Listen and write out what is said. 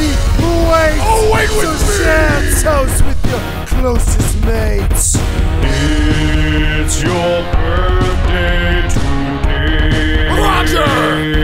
the weight. Oh, wait with so me. share toast with your closest mates. It's your birthday today. Roger!